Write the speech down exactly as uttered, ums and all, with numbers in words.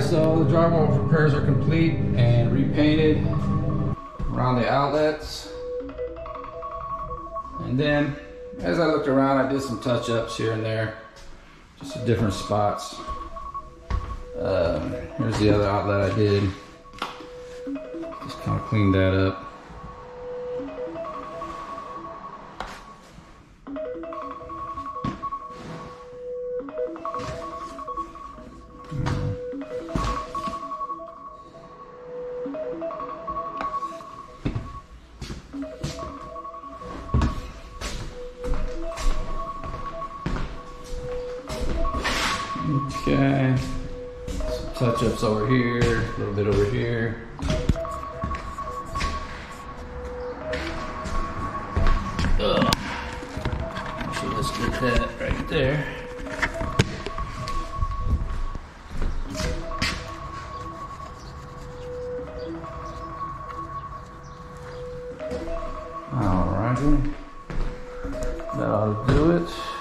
so the drywall repairs are complete and repainted around the outlets. And then as I looked around, I did some touch-ups here and there, just at different spots. Um, here's the other outlet I did. Just kind of cleaned that up. Okay, some touch-ups over here, a little bit over here. Ugh. So let's get that right there. Alrighty, that ought to do it.